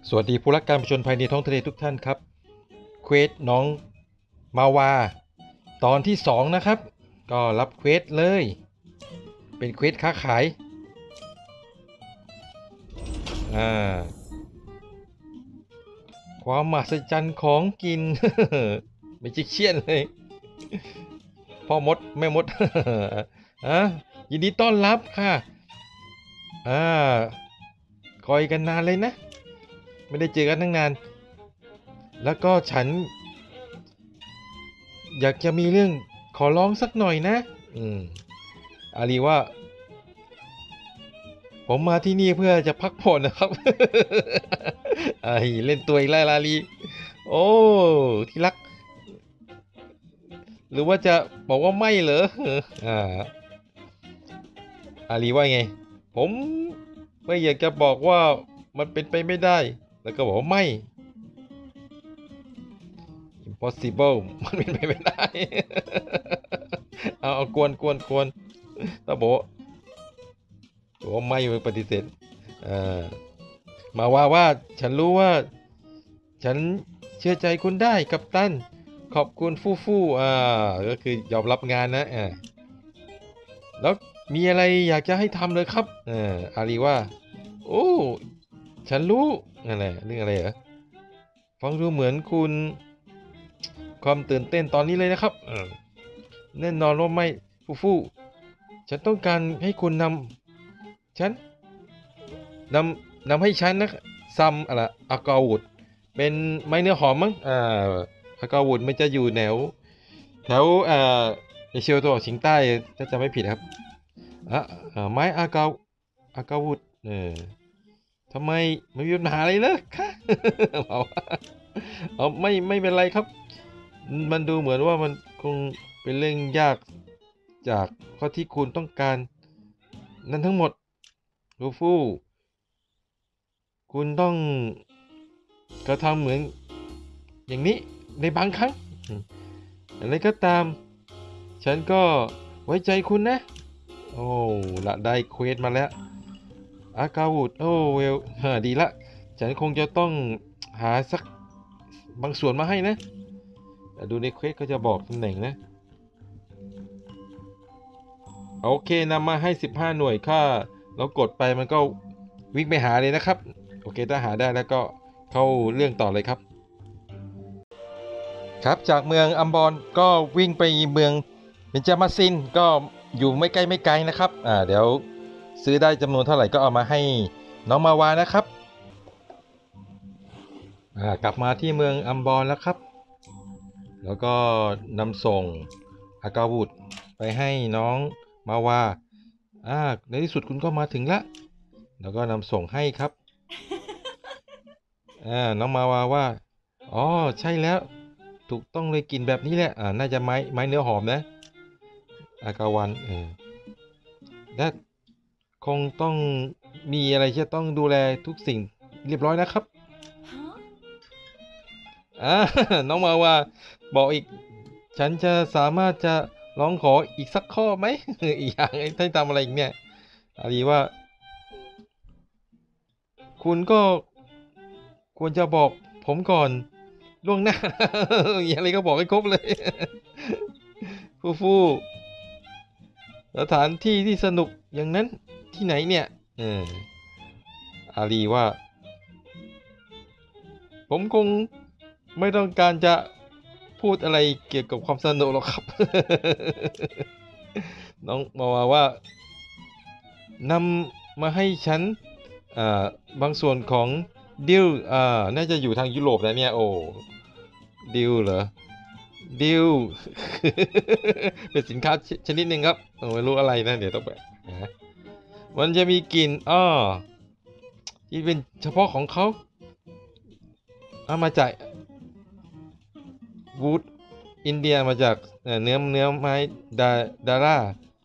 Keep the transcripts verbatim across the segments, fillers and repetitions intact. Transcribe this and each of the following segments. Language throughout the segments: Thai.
สวัสดีผู้รักการผจญภัยในท้องทะเลทุกท่านครับเควสน้องมาวาตอนที่สองนะครับก็รับเควสเลยเป็นเควสค้าขายอ่าความมหัศจรรย์ของกิน ไม่จิกเชียนเลยพ่อมดแม่มด อ่ะยินดีต้อนรับค่ะอ่าคอยกันนานเลยนะไม่ได้เจอกันตั้งนานแล้วก็ฉันอยากจะมีเรื่องขอร้องสักหน่อยนะอืมอารีว่าผมมาที่นี่เพื่อจะพักผ่อนนะครับ ไอเล่นตัวอีกแล้วลาลีโอ้ที่รักหรือว่าจะบอกว่าไม่เหรออ่าอารีว่าไงผมไม่อยากจะบอกว่ามันเป็นไปไม่ได้แล้วก็บอกว่าไม่ impossible มันเป็นไปไม่ได้ เอาเอากวนกวนกวนต้องบอกว่าบอกว่าไม่ปฏิเสธอ่ามาว่าว่าฉันรู้ว่าฉันเชื่อใจคุณได้กัปตันขอบคุณฟู่ฟู่อ่าก็คือยอมรับงานนะอ่าแล้วมีอะไรอยากจะให้ทำเลยครับอ่าอารีว่าโอ้ฉันรู้อะไรเรื่องอะไรเหรอฟังดูเหมือนคุณความตื่นเต้นตอนนี้เลยนะครับอ่าแน่นอนว่าไม่ฟู่ฟู่ฉันต้องการให้คุณนำฉัน นำนำให้ฉันนะซัมอะไรอากาวุธเป็นไม้เนื้อหอมมั้งอ่าอากาวุธมันจะอยู่แถวแถวอ่าเอเชียตะวันออกเฉียงใต้ถ้าจำไม่ผิดครับอ่ะอ่าไม้อากาอากาวุธเออทำไมไม่มีปัญหาอะไรเลยคะเอาเอาไม่ไม่เป็นไรครับมันดูเหมือนว่ามันคงเป็นเรื่องยากจากข้อที่คุณต้องการนั่นทั้งหมดลูฟูคุณต้องกระทำเหมือนอย่างนี้ในบางครั้งอะไรก็ตามฉันก็ไว้ใจคุณนะโอ้ละได้เควสมาแล้วอากาวุธโอ้เวลดีละฉันคงจะต้องหาสักบางส่วนมาให้นะดูในเควสก็จะบอกตำแหน่งนะโอเคนำมาให้สิบห้าหน่วยค่าแล้วกดไปมันก็วิ่งไปหาเลยนะครับโอเคถ้าหาได้แล้วก็เข้าเรื่องต่อเลยครับ ครับจากเมืองอัมบอนก็วิ่งไปเมืองเบญจมาซินก็อยู่ไม่ใกล้ไม่ไกลนะครับอ่าเดี๋ยวซื้อได้จำนวนเท่าไหร่ก็เอามาให้น้องมาวานะครับอ่ากลับมาที่เมืองอัมบอนแล้วครับแล้วก็นำส่งอากาวุธไปให้น้องมาวาอ่าในที่สุดคุณก็มาถึงแล้วแล้วก็นำส่งให้ครับอ่าน้องมาวาว่าอ๋อใช่แล้วถูกต้องเลยกลิ่นแบบนี้แหละอ่าน่าจะไม้ไม้เนื้อหอมนะอากาวันเออ และคงต้องมีอะไรที่จะต้องดูแลทุกสิ่งเรียบร้อยนะครับอ่าน้องมาว่าบอกอีกฉันจะสามารถจะร้องขออีกสักข้อไหม อีกอย่างให้ทำอะไรอีกเนี่ยอารีว่าคุณก็ควรจะบอกผมก่อนล่วงหน้า มีอะไรก็บอกให้ครบเลย ฟูฟูสถานที่ที่สนุกอย่างนั้นที่ไหนเนี่ยเอออารีว่า ผมคงไม่ต้องการจะพูดอะไรเกี่ยวกับความสนุกหรอกครับ น้องมาว่าว่านำมาให้ฉันอ่าบางส่วนของดิลอ่าน่าจะอยู่ทางยุโรปนะเนี่ยโอ้ดิลเหรอดิล เป็นสินค้าชนิดหนึ่งครับโอ้ไม่รู้อะไรนะเดี๋ยวต้องไปหามันจะมีกลิ่นอ้อที่เป็นเฉพาะของเขาเอามาจาก วูดอินเดียมาจากเอ่อเนื้อเนื้อไม้ดาดาร่า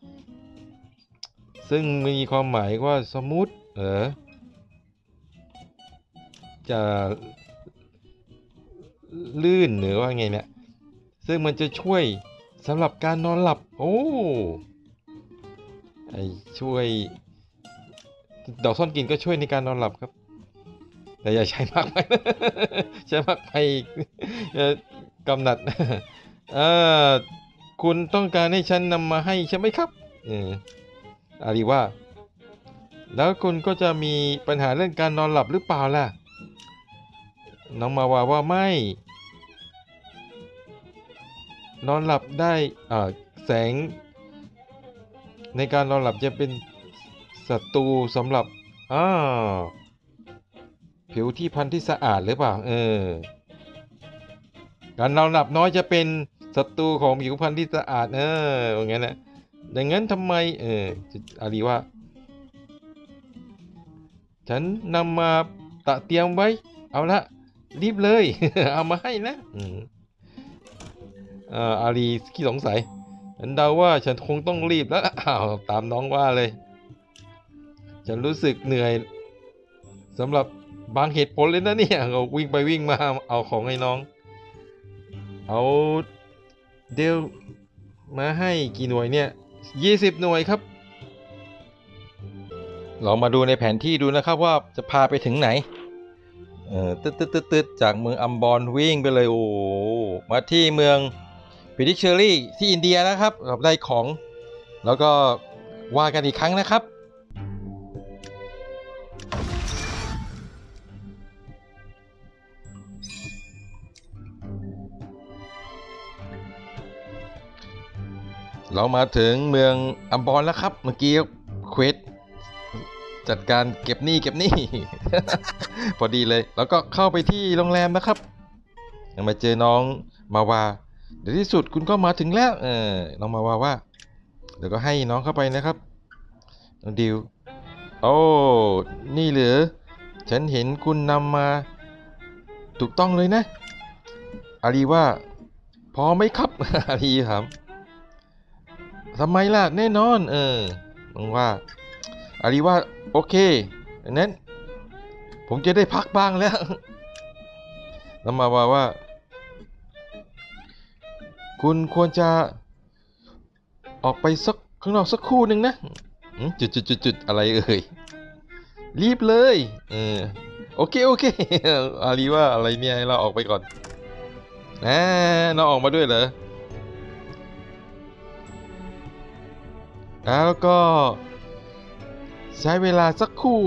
ซึ่งมีความหมายว่าสมูทเออจะลื่นหรือว่าไงเนี่ยซึ่งมันจะช่วยสำหรับการนอนหลับโอ้ไอช่วยดอกซ่อนกลิ่นก็ช่วยในการนอนหลับครับแต่อย่าใช้มากไปใช้มากไปกำหนัดเออคุณต้องการให้ฉันนำมาให้ใช่ไหมครับเอออารีว่าแล้วคุณก็จะมีปัญหาเรื่องการนอนหลับหรือเปล่าล่ะน้องมาวาว่าไม่นอนหลับได้อ่าแสงในการนอนหลับจะเป็นศัตรูสำหรับอ่าผิวที่พรรณที่สะอาดหรือเปล่าเออการนอนหลับน้อยจะเป็นศัตรูของผิวพรรณที่สะอาดเอออย่างนั้นนะดังนั้นทำไมเอออารีว่าฉันนำมาตะเตรียมไว้เอาละรีบเลย เอามาให้นะอืมอ่าอารีขี้สงสัยฉันเดาว่าฉันคงต้องรีบแล้วอ้าวตามน้องว่าเลยฉันรู้สึกเหนื่อยสำหรับบางเหตุผลเลยนะเนี่ยเราวิ่งไปวิ่งมาเอาของให้น้องเอาเดลมาให้กี่หน่วยเนี่ยยี่สิบหน่วยครับเรามาดูในแผนที่ดูนะครับว่าจะพาไปถึงไหนเออตึ๊ดตึ๊ดตึ๊ดตึ๊ดจากเมืองอัมบอนวิ่งไปเลยโอ้มาที่เมืองพิดิเชอรี่ที่อินเดียนะครับเราได้ของแล้วก็ว่ากันอีกครั้งนะครับเรามาถึงเมืองอัมบอนแล้วครับเมื่อกี้เควสจัดการเก็บหนี้เก็บหนี้ พอดีเลยแล้วก็เข้าไปที่โรงแรมนะครับมาเจอน้องมาวาเดี๋ยวที่สุดคุณก็มาถึงแล้วเออน้องมาวาว่าเดี๋ยวก็ให้น้องเข้าไปนะครับน้องดิวโอ้นี่เหรอฉันเห็นคุณนำมาถูกต้องเลยนะอารีว่าพอไหมครับ อารีถามทำไมล่ะแน่นอนเออน้องว่าอารีว่าโอเคดังนั้นผมจะได้พักบ้างแล้วน้องมาว่าว่าคุณควรจะออกไปสักข้างนอกสักครู่หนึ่งนะจุดจุดจุดจุดอะไรเอ่ยรีบเลยเออโอเคโอเคอารีว่าอะไรเนี่ยให้เราออกไปก่อนนะน้องออกมาด้วยเหรอแล้วก็ใช้เวลาสักครู่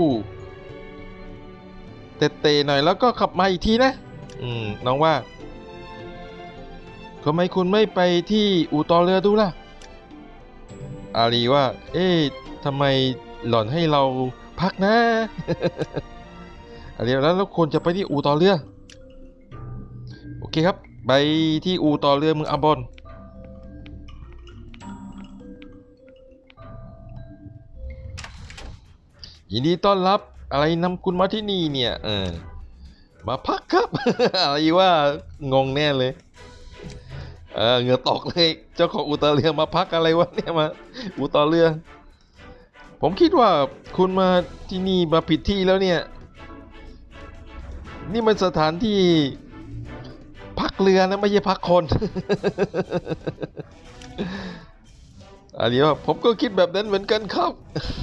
เตะๆหน่อยแล้วก็ขับมาอีกทีนะอืมน้องว่าทำไมคุณไม่ไปที่อู่ต่อเรือดูล่ะอารีว่าเอ๊ะทำไมหล่อนให้เราพักนะ อารีแล้วเราควรจะไปที่อู่ต่อเรือโอเคครับไปที่อู่ต่อเรือเมืองอัมบอนยินดีต้อนรับอะไรนำคุณมาที่นี่เนี่ยเออมาพักครับ อะไรว่างงแน่เลยเออเหงื่อตกเลยเจ้าของอู่ต่อเรือมาพักอะไรวะเนี่ยมาอู่ต่อเรือผมคิดว่าคุณมาที่นี่มาผิดที่แล้วเนี่ยนี่มันสถานที่พักเรือนะไม่ใช่พักคน อันนี้ว่าผมก็คิดแบบนั้นเหมือนกันครับ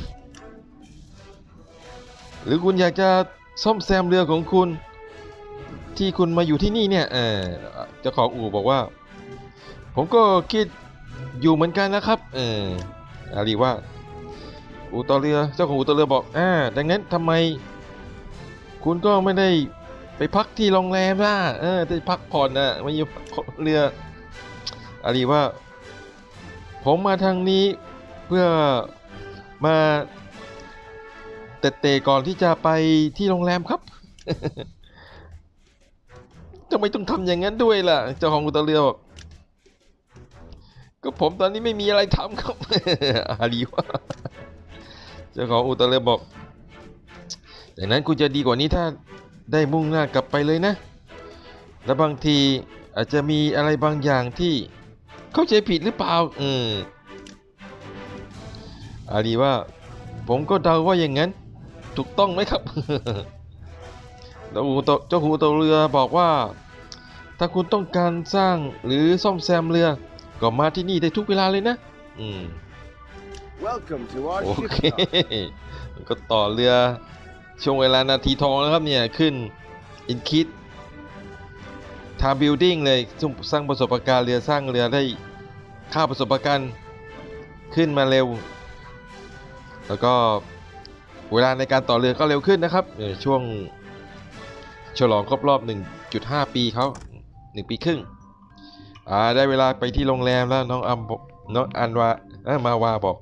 หรือคุณอยากจะซ่อมแซมเรือของคุณที่คุณมาอยู่ที่นี่เนี่ยเออเจ้าของอู่บอกว่าผมก็คิดอยู่เหมือนกันนะครับเอออารีว่าอู่ต่อเรือเจ้าของอู่ต่อเรือบอกอ่าดังนั้นทำไมคุณก็ไม่ได้ไปพักที่โรงแรมล่ะเออจะพักผ่อนนะไม่อยู่เรืออารีว่าผมมาทางนี้เพื่อมาเตะๆก่อนที่จะไปที่โรงแรมครับ ทำไมต้องทำอย่างนั้นด้วยล่ะเจ้าของอู่ต่อเรือบอกก็ผมตอนนี้ไม่มีอะไรทำครับ อารีว่าเจ้าของอู่ต่อเรือบอกดังนั้นคุณจะดีกว่านี้ถ้าได้มุ่งหน้ากลับไปเลยนะและบางทีอาจจะมีอะไรบางอย่างที่เข้าใจผิดหรือเปล่าเอออารีว่าผมก็เดาว่าอย่างนั้นถูกต้องไหมครับ แล้วเจ้าหูต่อเรือบอกว่าถ้าคุณต้องการสร้างหรือซ่อมแซมเรือก็มาที่นี่ได้ทุกเวลาเลยนะอืมโอเคก็ต่อเรือช่วงเวลานาทีทองแล้วครับเนี่ยขึ้นอินคิดทาบิลดิ้งเลยสร้างประสบการณ์เรือสร้างเรือได้ค่าประสบการณ์ขึ้นมาเร็วแล้วก็เวลาในการต่อเรือก็เร็วขึ้นนะครับช่วงฉลองครบรอบ หนึ่งจุดห้า ปีเขาหนึ่งปีครึ่งอ่าได้เวลาไปที่โรงแรมแล้วน้องอัมน้องอันวามาวาบอก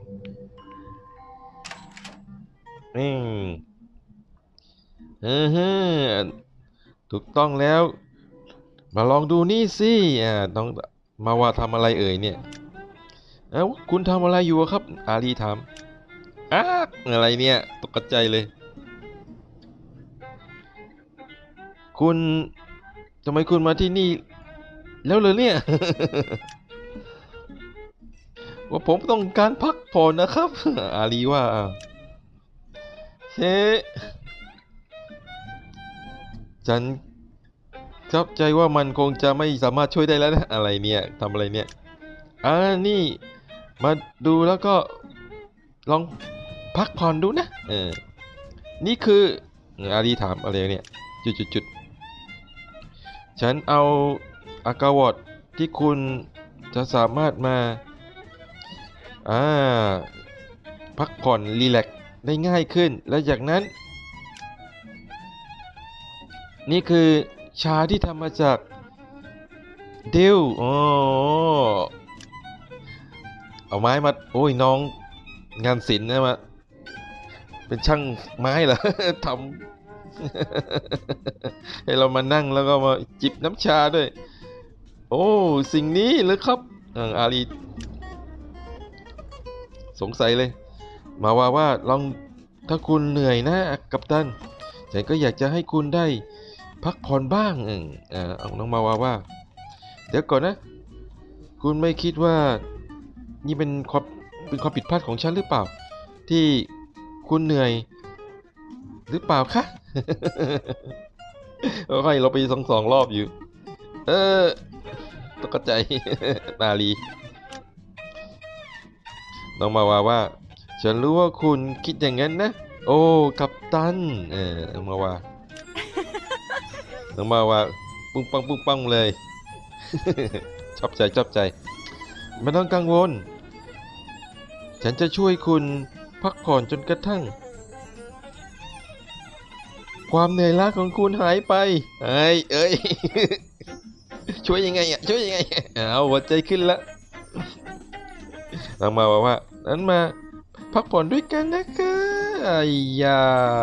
อืมเออฮะถูกต้องแล้วมาลองดูนี่สิอ่าน้องมาวาทำอะไรเอ่ยเนี่ยเอ้าคุณทำอะไรอยู่ครับอาลีถามอ้าอะไรเนี่ยตกใจเลยคุณทำไมคุณมาที่นี่แล้วเลยเนี่ย ว่าผมต้องการพักผ่อนนะครับ อาลีว่าเฮ้ฉันเข้าใจว่ามันคงจะไม่สามารถช่วยได้แล้วนะอะไรเนี่ยทำอะไรเนี่ยอ่านี่มาดูแล้วก็ลองพักผ่อนดูนะเออนี่คืออาลีถามอะไรเนี่ยจุดๆฉันเอาอากาวอดที่คุณจะสามารถมาอ่าพักผ่อนรีแลกซ์ได้ง่ายขึ้นและจากนั้นนี่คือชาที่ทำมาจากเดลอ๋อเอาไม้มาโอ้ยน้องงานศิลป์นะมาเป็นช่างไม้เหรอ ทำ ให้เรามานั่งแล้วก็มาจิบน้ำชาด้วยโอ้สิ่งนี้หรือครับอาลีสงสัยเลยมาว่าว่าลองถ้าคุณเหนื่อยนะกัปตันฉันก็อยากจะให้คุณได้พักผ่อนบ้างเอออ่าเอาน้องมาว่าว่าเดี๋ยวก่อนนะคุณไม่คิดว่านี่เป็นความเป็นความผิดพลาดของฉันหรือเปล่าที่คุณเหนื่อยหรือเปล่าคะ ก็ให้เราไปสองสองรอบอยู่เออตกใจ นาลีน้องมาว่าว่าฉันรู้ว่าคุณคิดอย่างนั้นนะโอ้กัปตันเออน้องมาว่าน้องมาว่าปุ้งปังปุ้งปังเลย ชอบใจชอบใจไม่ต้องกังวลฉันจะช่วยคุณพักผ่อนจนกระทั่งความเหนื่อยล้าของคุณหายไปเอ้ยเอ้ย ช่วยยังไงอ่ะช่วยยังไงเอาหัวใจขึ้นละน้องมาว่าว่านั้นมาพักผ่อนด้วยกันนะคะไอ้ยา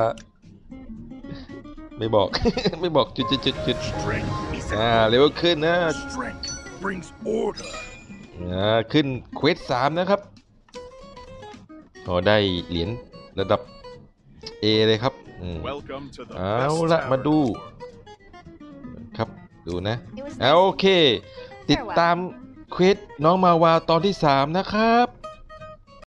ไม่บอก ไม่บอกจุดจุดจุดจุดอ่าเร็วขึ้นนะอ่าขึ้นเควสสามนะครับพอได้เหรียญระดับ A เลยครับเอาละมาดูครับดูนะโอเคติดตามเควสน้องมาวาตอนที่สามนะครับ